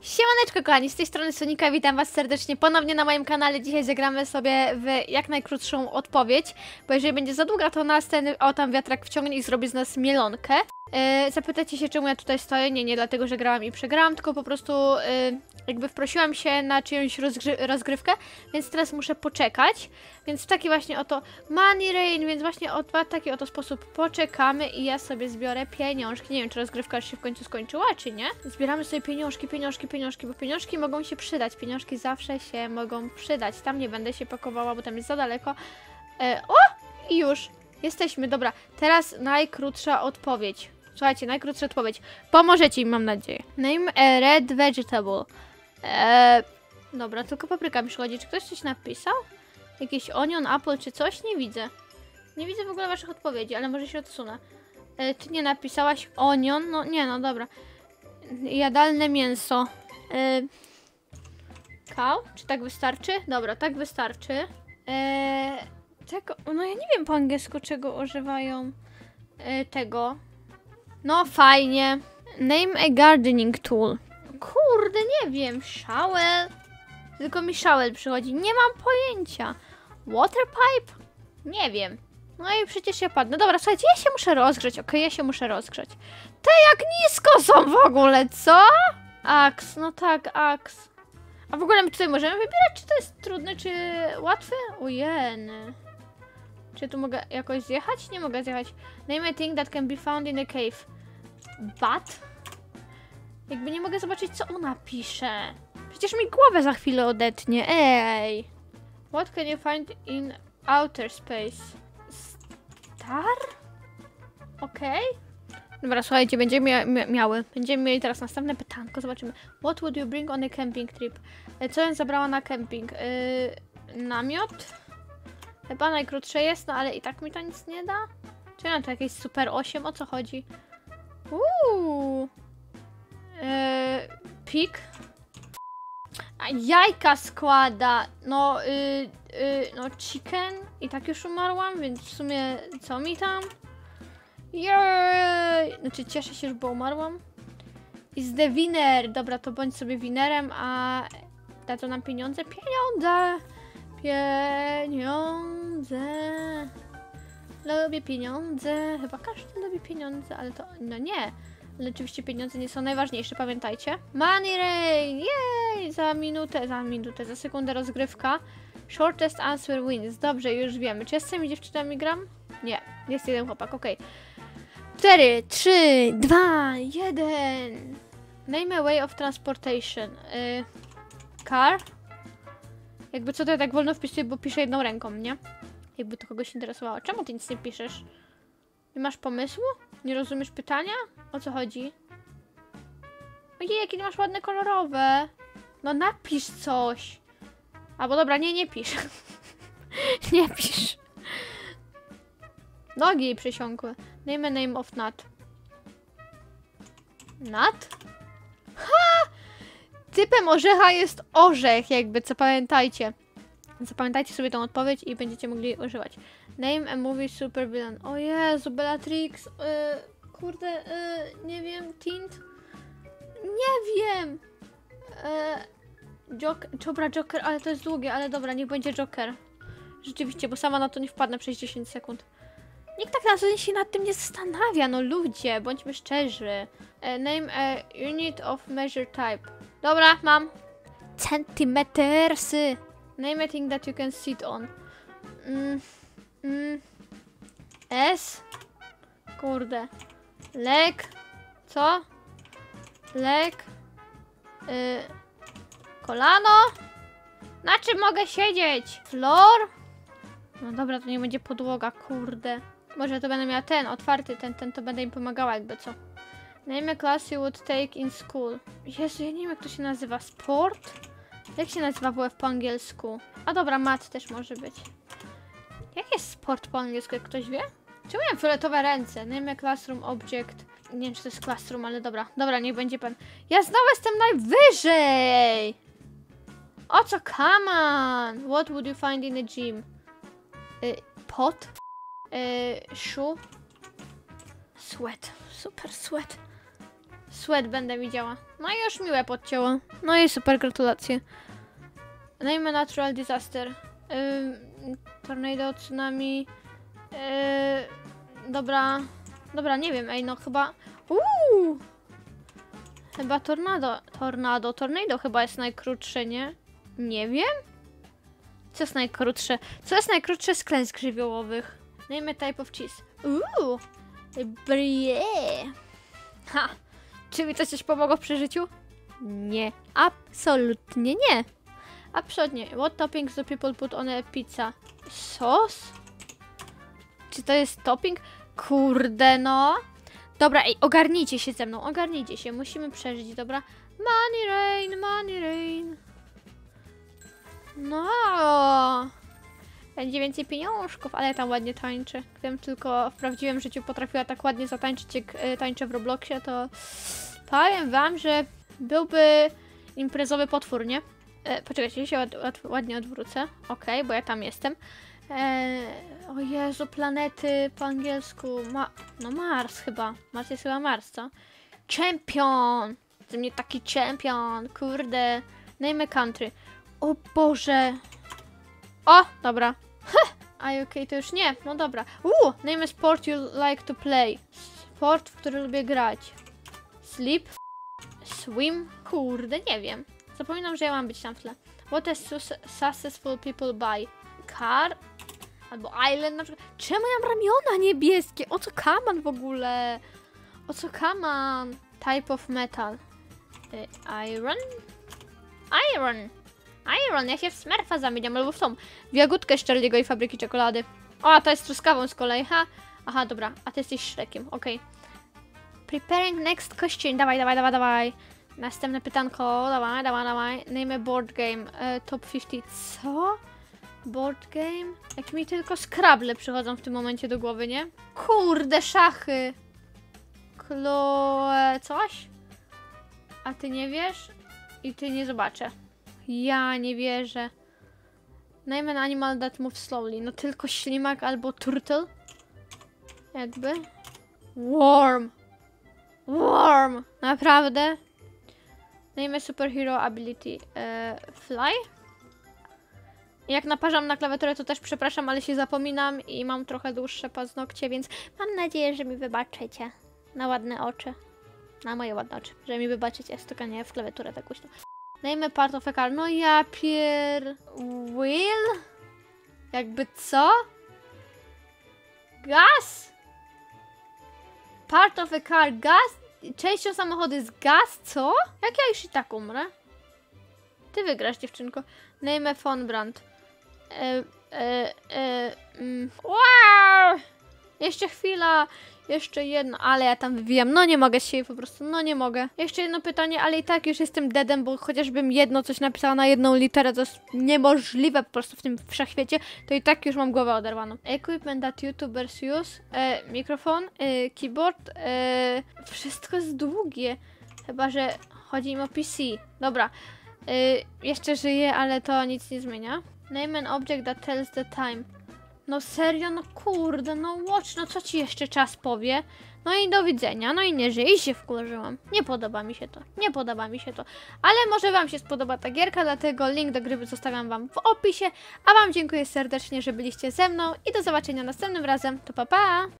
Siemaneczko kochani, z tej strony Sonika, witam was serdecznie ponownie na moim kanale. Dzisiaj zagramy sobie w jak najkrótszą odpowiedź, bo jeżeli będzie za długa, to nas ten tam wiatrak wciągnie i zrobi z nas mielonkę. Zapytacie się, czemu ja tutaj stoję? Nie dlatego, że grałam i przegrałam, tylko po prostu jakby wprosiłam się na czyjąś rozgrywkę, więc teraz muszę poczekać. Więc w taki właśnie oto Money Rain, więc właśnie w taki oto sposób poczekamy i ja sobie zbiorę pieniążki. Nie wiem, czy rozgrywka już się w końcu skończyła, czy nie. Zbieramy sobie pieniążki, bo pieniążki mogą się przydać. Pieniążki zawsze się mogą przydać. Tam nie będę się pakowała, bo tam jest za daleko. O! I już. Jesteśmy, dobra. Teraz najkrótsza odpowiedź. Słuchajcie, najkrótsza odpowiedź. Pomożecie mi, mam nadzieję. Name a red vegetable. Dobra, tylko papryka mi przychodzi. Czy ktoś coś napisał? Jakiś onion, apple czy coś? Nie widzę. Nie widzę w ogóle waszych odpowiedzi, ale może się odsunę. Ty nie napisałaś onion? No nie, no dobra. Jadalne mięso. Cow? Czy tak wystarczy? Dobra, tak wystarczy. Tego, no ja nie wiem po angielsku, czego używają tego. No fajnie. Name a gardening tool. Kurde, nie wiem. Shovel. Tylko mi shovel przychodzi. Nie mam pojęcia. Water pipe? Nie wiem. No i przecież ja padnę. Dobra, słuchajcie, ja się muszę rozgrzeć. Okej, ja się muszę rozgrzeć. Te jak nisko są w ogóle, co? Aks, no tak, aks. A w ogóle my tutaj możemy wybierać, czy to jest trudne, czy łatwe? Ujeny. Czy tu mogę jakoś zjechać? Nie mogę zjechać. Name a thing that can be found in a cave. Bat? Jakby nie mogę zobaczyć, co ona pisze. Przecież mi głowę za chwilę odetnie. Ej! What can you find in outer space? Star? Okej. Dobra, słuchajcie, będziemy mieli teraz następne pytanko. Zobaczymy. What would you bring on a camping trip? Co bym zabrała na camping? Namiot? Chyba najkrótsze jest, no ale i tak mi to nic nie da. Czy mam to jakieś super 8? O co chodzi? Pig? A jajka składa. No, no chicken. I tak już umarłam, więc w sumie co mi tam? Jej! Znaczy cieszę się, bo umarłam. Is the winner. Dobra, to bądź sobie winerem, a da to nam pieniądze? Pieniądze! Pieniądze. Lubię pieniądze. Chyba każdy lubi pieniądze, ale to... No nie. Ale oczywiście pieniądze nie są najważniejsze, pamiętajcie. Money Rain! Jej! Za sekundę rozgrywka. Shortest answer wins. Dobrze, już wiemy. Czy ja z tymi dziewczynami gram? Nie. Jest jeden chłopak, okej. 4, 3, 2, 1. Name a way of transportation. Car? Jakby co to ja tak wolno wpisuję, bo piszę jedną ręką, nie? Jakby to kogoś interesowało. Czemu ty nic nie piszesz? Nie masz pomysłu? Nie rozumiesz pytania? O co chodzi? Ojej, jakie masz ładne kolorowe. No napisz coś. Albo dobra, nie pisz. Nie pisz. Nogi jej przysiąkły. Name a name of nut. Nut? Ha! Typem orzecha jest orzech, jakby, co pamiętajcie. Zapamiętajcie sobie tą odpowiedź i będziecie mogli używać. Name a movie supervillain. O Jezu, Bellatrix. Kurde, nie wiem, Tint? Nie wiem. Dobra, Joker, ale to jest długie, ale dobra, niech będzie Joker. Rzeczywiście, bo sama na to nie wpadnę przez 10 sekund. Nikt tak na co dzień się nad tym nie zastanawia, no ludzie, bądźmy szczerzy. Name a unit of measure type. Dobra, mam. Centimetersy. Name a thing that you can sit on. S. Kurde. Leg. Co? Leg. Kolano. Na czym mogę siedzieć? Floor. No dobra, to nie będzie podłoga, kurde. Może to będę miała ten, otwarty, ten to będę im pomagała jakby co. Name a class you would take in school. Jezu, ja nie wiem jak to się nazywa. Sport? Jak się nazywa WF po angielsku? A dobra, mat też może być. Jak jest sport po angielsku, jak ktoś wie? Czemu miałem fioletowe ręce? Name a classroom object. Nie wiem, czy to jest classroom, ale dobra. Dobra, niech będzie pan. Ja znowu jestem najwyżej! O co? Come on! What would you find in a gym? Pot? Shoe? Sweat. Super sweat. Sweat będę widziała. No i już miłe podcięło. No i super, gratulacje. Name natural disaster. Tornado, tsunami. Dobra. Dobra, nie wiem, ej, no chyba... Chyba tornado chyba jest najkrótsze, nie? Nie wiem? Co jest najkrótsze? Co jest najkrótsze z klęsk żywiołowych? Name type of cheese. Brie. Ha! Czy mi to coś pomogło w przeżyciu? Nie. Absolutnie nie. Absolutnie. What toppings do people put on a pizza? Sos? Czy to jest topping? Kurde, no. Dobra, ej, ogarnijcie się ze mną, ogarnijcie się. Musimy przeżyć, dobra? Money rain, money rain. No. Będzie więcej pieniążków, ale tam ładnie tańczy. Gdybym tylko w prawdziwym życiu potrafiła tak ładnie zatańczyć, jak tańczę w Robloxie, to powiem wam, że byłby imprezowy potwór, nie? Poczekajcie, ja się ładnie odwrócę. Okej, bo ja tam jestem. O Jezu, planety po angielsku. No Mars chyba. Mars jest chyba Mars, co? Champion! Ze mnie taki champion, kurde. Name a country. O Boże. O, dobra. Okay, to już nie. No dobra. Name a sport you like to play. Sport, w który lubię grać. Sleep. Swim. Kurde, nie wiem. Zapominam, że ja mam być tam w tle. What a successful people buy. Car. Albo island na przykład. Czemu ja mam ramiona niebieskie? O co kaman w ogóle? O co kaman? Type of metal. Iron? Iron, ja się w Smurfa zamieniam, albo w tą wiagódkę z Charlie'ego i fabryki czekolady. O, to jest truskawą z kolei, ha? Aha, dobra, a ty jesteś Shrekiem, okej. Preparing next question, dawaj. Następne pytanko, dawaj. Name a board game, top 50, co? Board game? Jak mi tylko Scrabble przychodzą w tym momencie do głowy, nie? Kurde, szachy! Coś? A ty nie wiesz? I ty nie zobaczę. Ja nie wierzę. Name an animal that moves slowly. No tylko ślimak albo turtle. Jakby. Worm. Naprawdę? Name a superhero ability. Fly? Jak naparzam na klawiaturę, to też przepraszam, ale się zapominam i mam trochę dłuższe paznokcie, więc mam nadzieję, że mi wybaczycie. Na ładne oczy. Na moje ładne oczy. Że mi wybaczycie stukanie w klawiaturę tak głośno. Name a part of a car. No ja Wheel? Jakby co? Gas? Part of a car. Gas? Częścią samochodu jest gaz? Co? Jak ja już i tak umrę? Ty wygrasz, dziewczynko. Name a phone brand. Wow! Jeszcze chwila. Jeszcze jedno, ale ja tam wywijam. No nie mogę się po prostu, no nie mogę. Jeszcze jedno pytanie, ale i tak już jestem deadem, bo chociażbym jedno coś napisała na jedną literę, to jest niemożliwe po prostu w tym wszechświecie, to i tak już mam głowę oderwaną. Equipment that YouTubers use. Mikrofon, keyboard, wszystko jest długie. Chyba, że chodzi im o PC. Dobra. Jeszcze żyję, ale to nic nie zmienia. Name an object that tells the time. No serio, no kurde, no watch, no co ci jeszcze czas powie? No i do widzenia, no i nie żyję i się wkurzyłam. Nie podoba mi się to. Ale może wam się spodoba ta gierka, dlatego link do gry zostawiam wam w opisie. A wam dziękuję serdecznie, że byliście ze mną i do zobaczenia następnym razem. To pa pa!